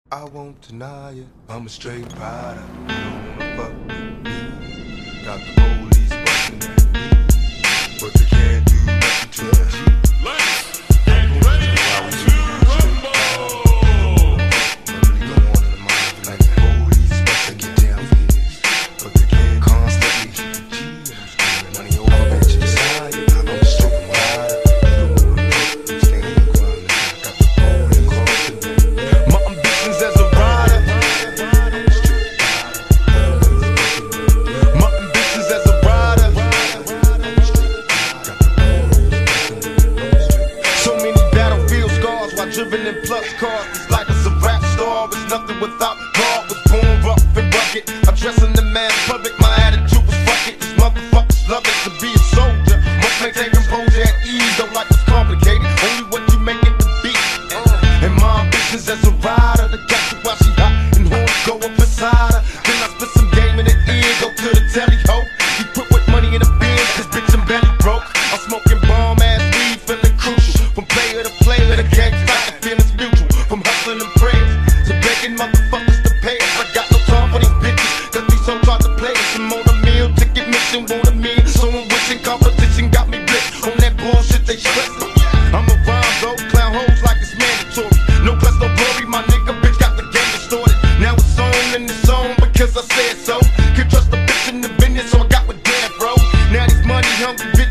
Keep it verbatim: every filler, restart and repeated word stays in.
I won't deny it, I'm a straight rider. You don't wanna fuck with me. Got the police bustin' at me, but they can't do nothing to the G. Let's get ready to rumble. What really go on in the mind of like the police bustin' get down for this, but they can't constantly G. I'm screaming money over bitch inside. I'm a straight rider. You don't wanna fuck with me. Stand in the ground, I got the police crossing me. My ambitions as a rider. My ambitions as a rider. So many battlefield scars while driven in plus cars. It's like it's a rap star. It's nothing without God. Was born rough and rugged. I dress in the mass public. My attitude was fuck it. These motherfuckers love it to be a soldier. Must maintain composure at ease. Don't like it's complicated. Only what you make it to be. And my ambitions as a rider. The catch her while she hot and horns go up inside her. Then I spit some game in the ear. Go to the telly ho. He put with money in the bin. This bitch I'm belly broke. I'm smoking bomb ass weed, feeling crucial. From player to player, the gang fight, the feelings mutual. From hustling and prayers to begging motherfuckers to pay us. I got no time for these bitches, cause these hoes try to play us. I'm on a meal, ticket mission, want a meal. So I'm wishing competition got me blitzed. On that bullshit they stressing. I'm a rhyme though, clown hoes like it's mandatory. No plus no glory, my nigga bitch got the game distorted. Now it's on and it's on because I said so. Can't trust the bitch in the business, so I got with Dan, bro. Now these money hungry bitches